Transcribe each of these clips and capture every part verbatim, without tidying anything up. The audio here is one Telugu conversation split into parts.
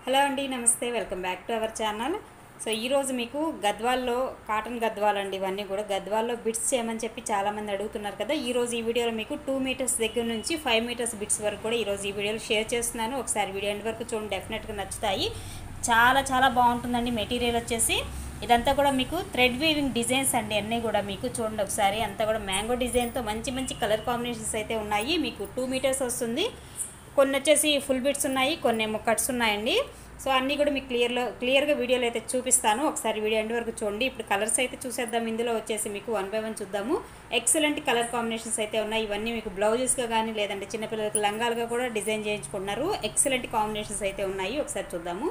హలో అండి, నమస్తే. Welcome back to our channel. So ఈరోజు మీకు గద్వాల్లో కాటన్ గద్వాల్ అండి, ఇవన్నీ కూడా గద్వాల్లో బిట్స్ చేయమని చెప్పి చాలామంది అడుగుతున్నారు కదా. ఈరోజు ఈ వీడియోలో మీకు టూ మీటర్స్ దగ్గర నుంచి ఫైవ్ మీటర్స్ బిట్స్ వరకు కూడా ఈరోజు ఈ వీడియోలో షేర్ చేస్తున్నాను. ఒకసారి వీడియో ఎండ్ వరకు చూడండి, డెఫినెట్గా నచ్చుతాయి. చాలా చాలా బాగుంటుందండి. మెటీరియల్ వచ్చేసి ఇదంతా కూడా మీకు థ్రెడ్ వీవింగ్ డిజైన్స్ అండి. అన్నీ కూడా మీకు చూడండి ఒకసారి, అంతా కూడా మ్యాంగో డిజైన్తో మంచి మంచి కలర్ కాంబినేషన్స్ అయితే ఉన్నాయి. మీకు టూ మీటర్స్ వస్తుంది. కొన్ని వచ్చేసి ఫుల్ బిట్స్ ఉన్నాయి, కొన్ని ఏమో కట్స్ ఉన్నాయండి. సో అన్నీ కూడా మీకు క్లియర్లో క్లియర్గా వీడియోలో అయితే చూపిస్తాను. ఒకసారి వీడియో ఎండ్ వరకు చూడండి. ఇప్పుడు కలర్స్ అయితే చూసేద్దాం. ఇందులో వచ్చేసి మీకు వన్ బై వన్ చూద్దాము. ఎక్సలెంట్ కలర్ కాంబినేషన్స్ అయితే ఉన్నాయి. ఇవన్నీ మీకు బ్లౌజెస్గా కానీ లేదంటే చిన్నపిల్లలకి లంగాలుగా కూడా డిజైన్ చేయించుకుంటున్నారు. ఎక్సలెంట్ కాంబినేషన్స్ అయితే ఉన్నాయి. ఒకసారి చూద్దాము.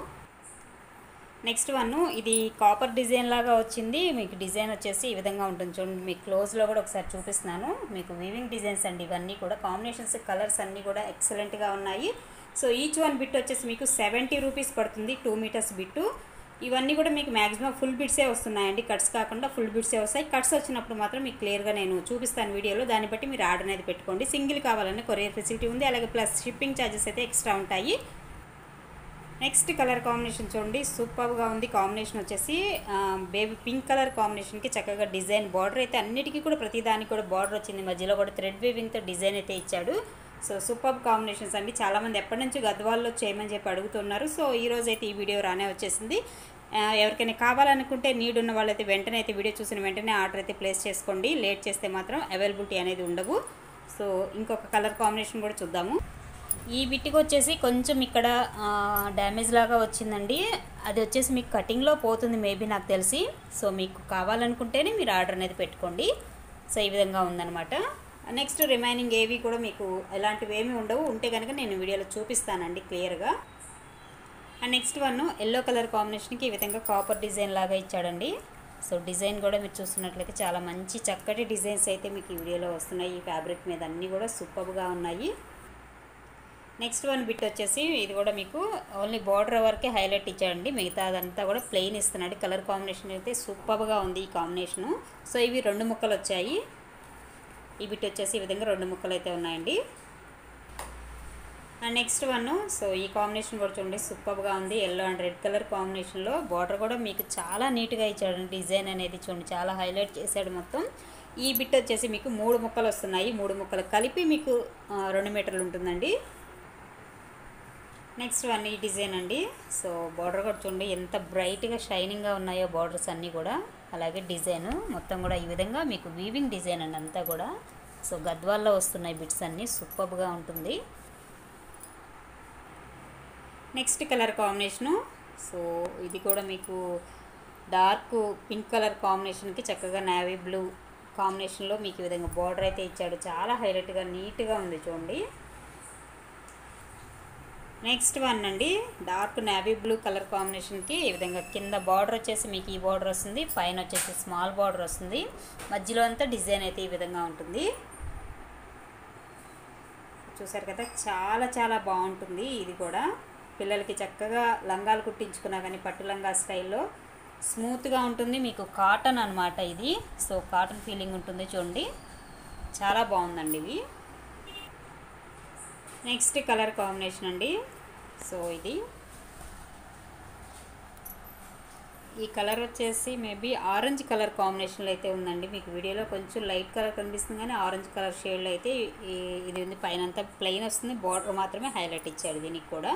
నెక్స్ట్ వన్, ఇది కాపర్ డిజైన్ లాగా వచ్చింది. మీకు డిజైన్ వచ్చేసి ఈ విధంగా ఉంటుంది చూడండి. మీకు క్లోజ్లో కూడా ఒకసారి చూపిస్తున్నాను. మీకు వీవింగ్ డిజైన్స్ అండి. ఇవన్నీ కూడా కాంబినేషన్స్, కలర్స్ అన్నీ కూడా ఎక్సలెంట్గా ఉన్నాయి. సో ఈచ్ వన్ బిట్ వచ్చేసి మీకు సెవెంటీ రూపీస్ పడుతుంది, టూ మీటర్స్ బిట్టు. ఇవన్నీ కూడా మీకు మ్యాక్సిమం ఫుల్ బిట్సే వస్తున్నాయండి, కట్స్ కాకుండా ఫుల్ బిట్సే వస్తాయి. కట్స్ వచ్చినప్పుడు మాత్రం మీకు క్లియర్గా నేను చూపిస్తాను వీడియోలో. దాన్ని బట్టి మీరు ఆర్డర్ అనేది పెట్టుకోండి. సింగిల్ కావాలన్నా కొరియర్ ఫెసిలిటీ ఉంది, అలాగే ప్లస్ షిప్పింగ్ ఛార్జెస్ అయితే ఎక్స్ట్రా ఉంటాయి. నెక్స్ట్ కలర్ కాంబినేషన్ చూడండి, సూపర్గా ఉంది. కాంబినేషన్ వచ్చేసి బేబీ పింక్ కలర్ కాంబినేషన్కి చక్కగా డిజైన్, బార్డర్ అయితే అన్నిటికీ కూడా ప్రతిదానికి కూడా బార్డర్ వచ్చింది. మధ్యలో కూడా థ్రెడ్ వీవింగ్తో డిజైన్ అయితే ఇచ్చాడు. సో సూపర్ కాంబినేషన్స్ అండి. చాలామంది ఎప్పటి నుంచి గద్వాల్లో చేయమని చెప్పి అడుగుతున్నారు. సో ఈరోజు అయితే ఈ వీడియో రానే వచ్చేసింది. ఎవరికైనా కావాలనుకుంటే నీడ్ ఉన్న వాళ్ళైతే వెంటనే అయితే వీడియో చూసిన వెంటనే ఆర్డర్ అయితే ప్లేస్ చేసుకోండి. లేట్ చేస్తే మాత్రం అవైలబిలిటీ అనేది ఉండవు. సో ఇంకొక కలర్ కాంబినేషన్ కూడా చూద్దాము. ఈ బిట్టికి వచ్చేసి కొంచెం ఇక్కడ డ్యామేజ్ లాగా వచ్చిందండి. అది వచ్చేసి మీకు కటింగ్లో పోతుంది మేబీ, నాకు తెలిసి. సో మీకు కావాలనుకుంటేనే మీరు ఆర్డర్ అనేది పెట్టుకోండి. సో ఈ విధంగా ఉందన్నమాట. నెక్స్ట్ రిమైనింగ్ ఏవి కూడా మీకు ఎలాంటివి ఏమీ ఉండవు. ఉంటే కనుక నేను వీడియోలో చూపిస్తానండి క్లియర్గా. And next one, yellow colour కాంబినేషన్కి ఈ విధంగా కాపర్ డిజైన్ లాగా ఇచ్చాడండి. సో డిజైన్ కూడా మీరు చూస్తున్నట్లయితే చాలా మంచి చక్కటి డిజైన్స్ అయితే మీకు ఈ వీడియోలో వస్తున్నాయి. ఈ ఫ్యాబ్రిక్ మీద అన్నీ కూడా సూపర్గా ఉన్నాయి. నెక్స్ట్ వన్ బిట్ వచ్చేసి ఇది కూడా మీకు ఓన్లీ బార్డర్ వరకే హైలైట్ ఇచ్చాడండి. మిగతా అదంతా కూడా ప్లెయిన్ ఇస్తున్నాడు. కలర్ కాంబినేషన్ అయితే సూపర్గా ఉంది ఈ కాంబినేషను. సో ఇవి రెండు ముక్కలు వచ్చాయి. ఈ బిట్ వచ్చేసి ఈ విధంగా రెండు ముక్కలు అయితే ఉన్నాయండి. అండ్ నెక్స్ట్ వన్, సో ఈ కాంబినేషన్ కూడా చూడండి, సూపర్గా ఉంది. ఎల్లో అండ్ రెడ్ కలర్ కాంబినేషన్లో బార్డర్ కూడా మీకు చాలా నీట్గా ఇచ్చాడు. డిజైన్ అనేది చూడండి, చాలా హైలైట్ చేశాడు మొత్తం. ఈ బిట్ వచ్చేసి మీకు మూడు ముక్కలు వస్తున్నాయి. మూడు ముక్కలు కలిపి మీకు రెండు మీటర్లు ఉంటుందండి. నెక్స్ట్ వన్ ఈ డిజైన్ అండి. సో బార్డర్ కూడా చూడండి ఎంత బ్రైట్గా షైనింగ్గా ఉన్నాయో బార్డర్స్ అన్నీ కూడా. అలాగే డిజైన్ మొత్తం కూడా ఈ విధంగా మీకు వీవింగ్ డిజైన్ అండి అంతా కూడా. సో గద్వాల్లో వస్తున్నాయి బిట్స్ అన్నీ, సూపర్గా ఉంటుంది. నెక్స్ట్ కలర్ కాంబినేషను, సో ఇది కూడా మీకు డార్క్ పింక్ కలర్ కాంబినేషన్కి చక్కగా నేవీ బ్లూ కాంబినేషన్లో మీకు ఈ విధంగా బార్డర్ అయితే ఇచ్చాడు. చాలా హైలైట్గా నీట్గా ఉంది చూడండి. నెక్స్ట్ వన్ అండి, డార్క్ నేవీ బ్లూ కలర్ కాంబినేషన్కి ఈ విధంగా కింద బార్డర్ వచ్చేసి మీకు ఈ బార్డర్ వస్తుంది, పైన వచ్చేసి స్మాల్ బార్డర్ వస్తుంది. మధ్యలో అంతా డిజైన్ అయితే ఈ విధంగా ఉంటుంది. చూసారు కదా, చాలా చాలా బాగుంటుంది. ఇది కూడా పిల్లలకి చక్కగా లంగాలు కుట్టించుకున్నా కానీ పట్టు లంగా స్టైల్లో స్మూత్గా ఉంటుంది. మీకు కాటన్ అనమాట ఇది. సో కాటన్ ఫీలింగ్ ఉంటుంది చూడండి, చాలా బాగుందండి ఇది. నెక్స్ట్ కలర్ కాంబినేషన్ అండి. సో ఇది ఈ కలర్ వచ్చేసి మేబీ ఆరెంజ్ కలర్ కాంబినేషన్లో అయితే ఉందండి. మీకు వీడియోలో కొంచెం లైట్ కలర్ కనిపిస్తుంది కానీ ఆరెంజ్ కలర్ షేడ్లో అయితే ఇది ఉంది. పైన అంతా ప్లెయిన్ వస్తుంది, బార్డర్ మాత్రమే హైలైట్ ఇచ్చాడు దీనికి కూడా.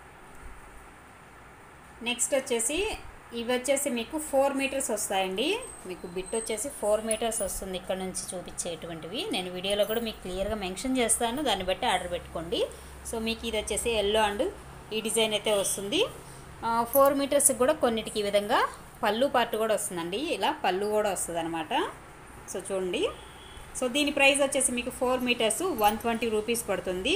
నెక్స్ట్ వచ్చేసి ఇవి వచ్చేసి మీకు ఫోర్ మీటర్స్ వస్తాయండి. మీకు బిట్ వచ్చేసి ఫోర్ మీటర్స్ వస్తుంది ఇక్కడ నుంచి చూపించేటువంటివి. నేను వీడియోలో కూడా మీకు క్లియర్గా మెన్షన్ చేస్తాను, దాన్ని బట్టి ఆర్డర్ పెట్టుకోండి. సో మీకు ఇది వచ్చేసి ఎల్లో అండ్ ఈ డిజైన్ అయితే వస్తుంది. ఫోర్ మీటర్స్కి కూడా కొన్నిటికి ఈ విధంగా పళ్ళు పార్ట్ కూడా వస్తుందండి. ఇలా పళ్ళు కూడా వస్తుంది అనమాట. సో చూడండి, సో దీని ప్రైస్ వచ్చేసి మీకు four metres one twenty rupees పడుతుంది.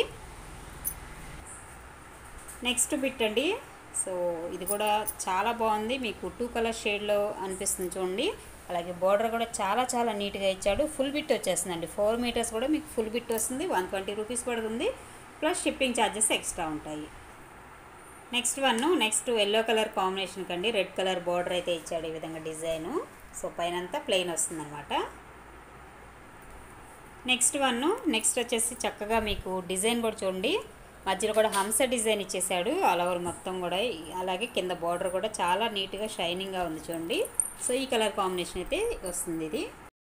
నెక్స్ట్ బిట్ అండి. సో ఇది కూడా చాలా బాగుంది. మీకు టూ కలర్ షేడ్లో అనిపిస్తుంది చూడండి. అలాగే బార్డర్ కూడా చాలా చాలా నీట్గా ఇచ్చాడు. ఫుల్ బిట్ వచ్చేస్తుందండి. ఫోర్ మీటర్స్ కూడా మీకు ఫుల్ బిట్ వస్తుంది. వన్ ట్వంటీ రూపీస్ పడుతుంది, ప్లస్ షిప్పింగ్ ఛార్జెస్ ఎక్స్ట్రా ఉంటాయి. Next one, next yellow colour combination కండి రెడ్ కలర్ బార్డర్ అయితే ఇచ్చాడు ఈ విధంగా డిజైను. సో పైన అంతా ప్లెయిన్ వస్తుంది అనమాట. నెక్స్ట్ వన్, నెక్స్ట్ వచ్చేసి చక్కగా మీకు డిజైన్ కూడా చూడండి, మధ్యలో కూడా హంస డిజైన్ ఇచ్చేసాడు ఆల్ ఓవర్ మొత్తం కూడా. అలాగే కింద బార్డర్ కూడా చాలా నీట్గా షైనింగ్గా ఉంది చూడండి. సో ఈ కలర్ కాంబినేషన్ అయితే వస్తుంది. ఇది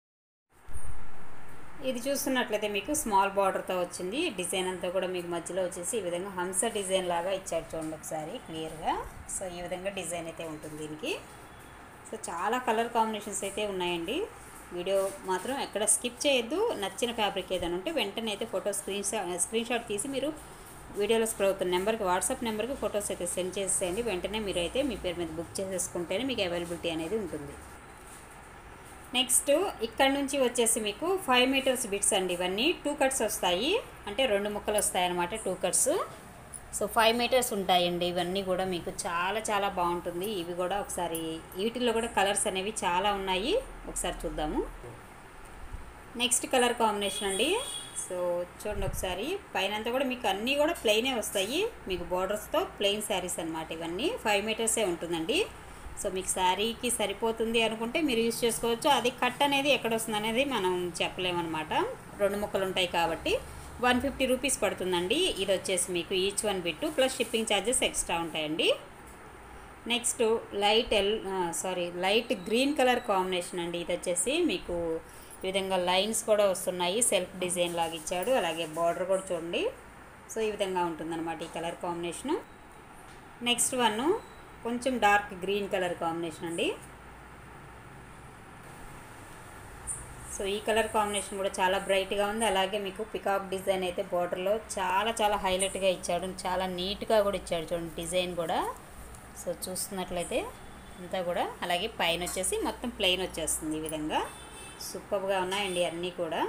ఇది చూస్తున్నట్లయితే మీకు స్మాల్ బార్డర్తో వచ్చింది. డిజైన్ అంతా కూడా మీకు మధ్యలో వచ్చేసి ఈ విధంగా హంస డిజైన్ లాగా ఇచ్చాడు చూడండి ఒకసారి క్లియర్గా. సో ఈ విధంగా డిజైన్ అయితే ఉంటుంది దీనికి. సో చాలా కలర్ కాంబినేషన్స్ అయితే ఉన్నాయండి. వీడియో మాత్రం ఎక్కడ స్కిప్ చేయొద్దు. నచ్చిన ఫ్యాబ్రిక్ ఏదైనా ఉంటే వెంటనే అయితే photo screenshot screenshot తీసి మీరు వీడియోలో స్క్రోల్ అవుతున్న నెంబర్కి వాట్సాప్ నెంబర్కి ఫొటోస్ అయితే సెండ్ చేసేయండి. వెంటనే మీరు అయితే మీ పేరు మీద బుక్ చేసేసుకుంటేనే మీకు అవైలబిలిటీ అనేది ఉంటుంది. నెక్స్ట్ ఇక్కడ నుంచి వచ్చేసి మీకు ఫైవ్ మీటర్స్ బిట్స్ అండి. ఇవన్నీ టూ కట్స్ వస్తాయి, అంటే రెండు ముక్కలు వస్తాయి అన్నమాట, two cuts. So five metres ఉంటాయండి ఇవన్నీ కూడా. మీకు చాలా చాలా బాగుంటుంది. ఇవి కూడా ఒకసారి వీటిల్లో కూడా కలర్స్ అనేవి చాలా ఉన్నాయి, ఒకసారి చూద్దాము. నెక్స్ట్ కలర్ కాంబినేషన్ అండి. సో చూడండి ఒకసారి, పైన అంతా కూడా మీకు అన్నీ కూడా ప్లెయినే వస్తాయి. మీకు బార్డర్స్తో ప్లెయిన్ శారీస్ అనమాట. ఇవన్నీ ఫైవ్ మీటర్సే ఉంటుందండి. సో మీకు శారీకి సరిపోతుంది అనుకుంటే మీరు యూజ్ చేసుకోవచ్చు. అది కట్ అనేది ఎక్కడ వస్తుంది అనేది మనం చెప్పలేమన్నమాట, రెండు ముక్కలు ఉంటాయి కాబట్టి. వన్ ఫిఫ్టీ రూపీస్ పడుతుందండి. ఇది వచ్చేసి మీకు each one bit plus shipping charges extra ఉంటాయండి. నెక్స్ట్ లైట్ ఎల్ sorry light green colour combination అండి. ఇది వచ్చేసి మీకు ఈ విధంగా లైన్స్ కూడా వస్తున్నాయి, సెల్ఫ్ డిజైన్ లాగా ఇచ్చాడు. అలాగే బార్డర్ కూడా చూడండి. సో ఈ విధంగా ఉంటుందన్నమాట ఈ కలర్ కాంబినేషను. నెక్స్ట్ వన్ కొంచెం డార్క్ గ్రీన్ కలర్ కాంబినేషన్ అండి. సో ఈ కలర్ కాంబినేషన్ కూడా చాలా బ్రైట్గా ఉంది. అలాగే మీకు పికాక్ డిజైన్ అయితే బార్డర్లో చాలా చాలా హైలైట్గా ఇచ్చాడు, చాలా నీట్గా కూడా ఇచ్చాడు చూడండి డిజైన్ కూడా. సో చూస్తున్నట్లయితే అంతా కూడా. అలాగే పైన వచ్చేసి మొత్తం ప్లెయిన్ వచ్చేస్తుంది ఈ విధంగా. సూపర్గా ఉన్నాయండి అన్నీ కూడా.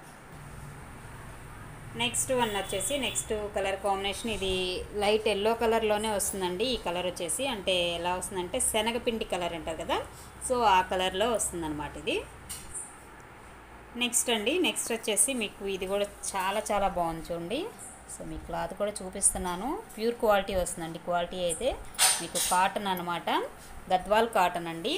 నెక్స్ట్ వన్ వచ్చేసి నెక్స్ట్ కలర్ కాంబినేషన్, ఇది లైట్ ఎల్లో కలర్లోనే వస్తుందండి. ఈ కలర్ వచ్చేసి అంటే ఎలా వస్తుందంటే శనగపిండి కలర్ అంటారు కదా, సో ఆ కలర్లో వస్తుందన్నమాట ఇది. నెక్స్ట్ అండి నెక్స్ట్ వచ్చేసి మీకు ఇది కూడా చాలా చాలా బాగుంది చూడండి. సో మీ క్లాత్ కూడా చూపిస్తున్నాను. ప్యూర్ క్వాలిటీ వస్తుందండి. క్వాలిటీ అయితే మీకు కాటన్ అనమాట, గద్వాల్ కాటన్ అండి.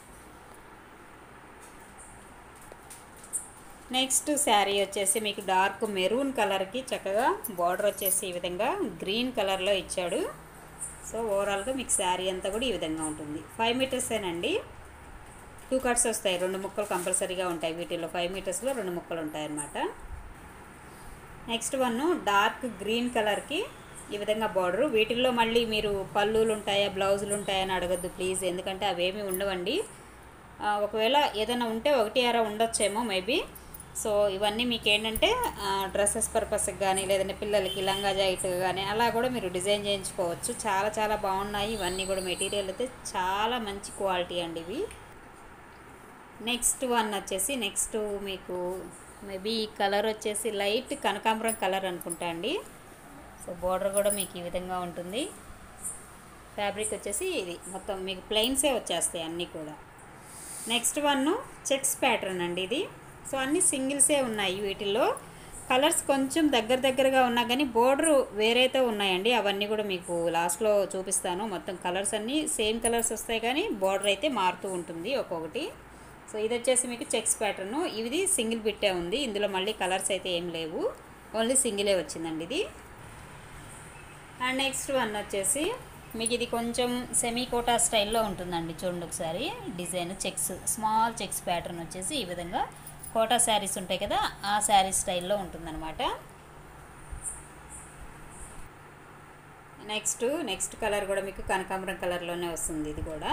నెక్స్ట్ శారీ వచ్చేసి మీకు డార్క్ మెరూన్ కలర్కి చక్కగా బార్డర్ వచ్చేసి ఈ విధంగా గ్రీన్ కలర్లో ఇచ్చాడు. సో ఓవరాల్గా మీకు శారీ అంతా కూడా ఈ విధంగా ఉంటుంది. ఫైవ్ మీటర్సేనండి, టూ కట్స్ వస్తాయి, రెండు ముక్కలు కంపల్సరీగా ఉంటాయి. వీటిల్లో ఫైవ్ మీటర్స్లో రెండు ముక్కలు ఉంటాయి అన్నమాట. నెక్స్ట్ వన్ డార్క్ గ్రీన్ కలర్కి ఈ విధంగా బార్డరు. వీటిల్లో మళ్ళీ మీరు పళ్ళులు ఉంటాయా బ్లౌజులు ఉంటాయా అని అడగద్దు ప్లీజ్, ఎందుకంటే అవేమీ ఉండవండి. ఒకవేళ ఏదైనా ఉంటే ఒకటి అర ఉండొచ్చేమో మేబీ. సో ఇవన్నీ మీకు ఏంటంటే డ్రెస్సెస్ పర్పస్కి కానీ లేదంటే పిల్లలకి లంగా జాకెట్ కానీ అలా కూడా మీరు డిజైన్ చేయించుకోవచ్చు. చాలా చాలా బాగున్నాయి ఇవన్నీ కూడా. మెటీరియల్ అయితే చాలా మంచి క్వాలిటీ అండి ఇవి. నెక్స్ట్ వన్ వచ్చేసి నెక్స్ట్ మీకు మేబీ ఈ కలర్ వచ్చేసి లైట్ కనకాంబరం కలర్ అనుకుంటా అండి. సో బార్డర్ కూడా మీకు ఈ విధంగా ఉంటుంది. ఫ్యాబ్రిక్ వచ్చేసి ఇది మొత్తం మీకు ప్లెయిన్సే వచ్చేస్తాయి అన్నీ కూడా. నెక్స్ట్ వన్ చెక్స్ ప్యాటర్న్ అండి ఇది. సో అన్నీ సింగిల్సే ఉన్నాయి. వీటిల్లో కలర్స్ కొంచెం దగ్గర దగ్గరగా ఉన్నా కానీ బోర్డర్ వేరైతే ఉన్నాయండి. అవన్నీ కూడా మీకు లాస్ట్లో చూపిస్తాను. మొత్తం కలర్స్ అన్నీ సేమ్ కలర్స్ వస్తాయి కానీ బోర్డర్ అయితే మారుతూ ఉంటుంది ఒక్కొక్కటి. సో ఇది వచ్చేసి మీకు చెక్స్ ప్యాటర్న్. ఇది సింగిల్ బిట్టే ఉంది, ఇందులో మళ్ళీ కలర్స్ అయితే ఏం లేవు, ఓన్లీ సింగిలే వచ్చిందండి ఇది. అండ్ నెక్స్ట్ వన్ వచ్చేసి మీకు ఇది కొంచెం సెమీ కోటా స్టైల్లో ఉంటుందండి. చూడండి ఒకసారి design checks, small checks pattern వచ్చేసి ఈ విధంగా కోటా శారీస్ ఉంటాయి కదా ఆ శారీ స్టైల్లో ఉంటుందన్నమాట. నెక్స్ట్ నెక్స్ట్ కలర్ కూడా మీకు కనకాంబరం కలర్లోనే వస్తుంది. ఇది కూడా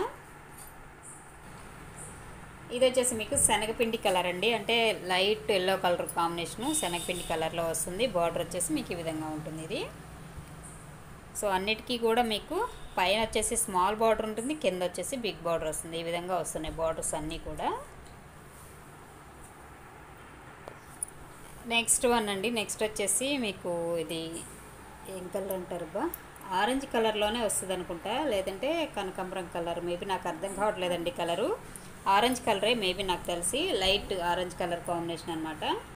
ఇది వచ్చేసి మీకు శనగపిండి కలర్ అండి, అంటే లైట్ ఎల్లో కలర్ కాంబినేషను శనగపిండి కలర్లో వస్తుంది. బార్డర్ వచ్చేసి మీకు ఈ విధంగా ఉంటుంది ఇది. సో అన్నిటికీ కూడా మీకు పైన వచ్చేసి స్మాల్ బార్డర్ ఉంటుంది, కింద వచ్చేసి బిగ్ బార్డర్ వస్తుంది. ఈ విధంగా వస్తున్నాయి బార్డర్స్ అన్నీ కూడా. నెక్స్ట్ వన్ అండి నెక్స్ట్ వచ్చేసి మీకు ఇది ఏం కలర్ అంటారు బా, ఆరెంజ్ కలర్లోనే వస్తుంది అనుకుంటా, లేదంటే కనకాంబరం కలర్, మేబీ నాకు అర్థం కావట్లేదండి కలరు. ఆరెంజ్ కలరే మేబీ నాకు తెలిసి, లైట్ ఆరెంజ్ కలర్ కాంబినేషన్ అనమాట.